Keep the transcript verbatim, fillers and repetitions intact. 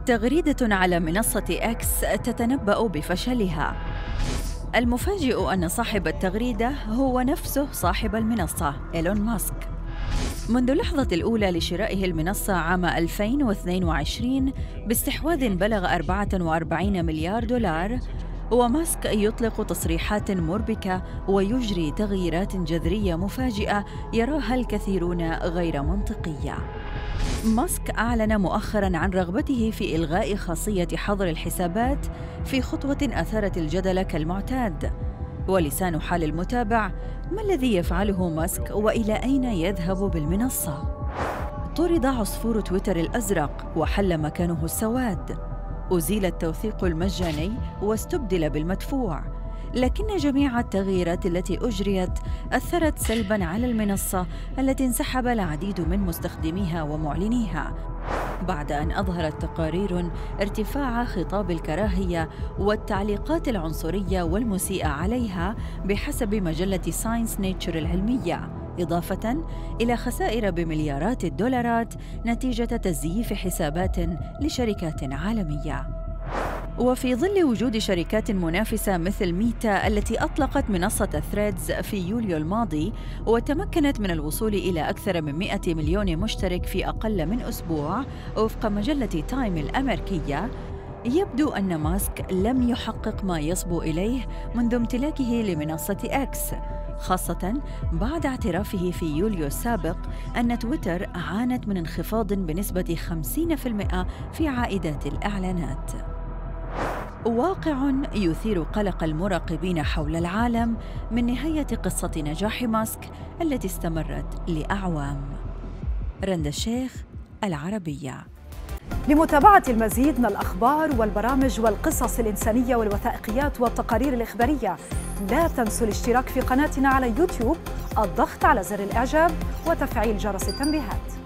تغريدة على منصة إكس تتنبأ بفشلها. المفاجئ أن صاحب التغريدة هو نفسه صاحب المنصة إيلون ماسك. منذ اللحظة الأولى لشرائه المنصة عام ألفين واثنين وعشرين باستحواذ بلغ أربعة وأربعين مليار دولار، وماسك يطلق تصريحات مربكة ويجري تغييرات جذرية مفاجئة يراها الكثيرون غير منطقية. ماسك أعلن مؤخراً عن رغبته في إلغاء خاصية حظر الحسابات في خطوة أثارت الجدل كالمعتاد. ولسان حال المتابع: ما الذي يفعله ماسك وإلى أين يذهب بالمنصة؟ طرد عصفور تويتر الأزرق وحل مكانه السواد. أزيل التوثيق المجاني واستبدل بالمدفوع. لكن جميع التغييرات التي أجريت أثرت سلباً على المنصة التي انسحب العديد من مستخدميها ومعلنيها بعد أن أظهرت تقارير ارتفاع خطاب الكراهية والتعليقات العنصرية والمسيئة عليها بحسب مجلة ساينس نيتشر العلمية، إضافة إلى خسائر بمليارات الدولارات نتيجة تزييف حسابات لشركات عالمية. وفي ظل وجود شركات منافسة مثل ميتا التي أطلقت منصة ثريدز في يوليو الماضي وتمكنت من الوصول إلى أكثر من مئة مليون مشترك في أقل من أسبوع وفق مجلة تايم الأمريكية، يبدو أن ماسك لم يحقق ما يصبو إليه منذ امتلاكه لمنصة إكس، خاصة بعد اعترافه في يوليو السابق أن تويتر عانت من انخفاض بنسبة خمسين بالمئة في عائدات الإعلانات. واقع يثير قلق المراقبين حول العالم من نهاية قصة نجاح ماسك التي استمرت لأعوام. رندا الشيخ، العربية. لمتابعة المزيد من الأخبار والبرامج والقصص الإنسانية والوثائقيات والتقارير الإخبارية، لا تنسوا الاشتراك في قناتنا على يوتيوب، الضغط على زر الإعجاب وتفعيل جرس التنبيهات.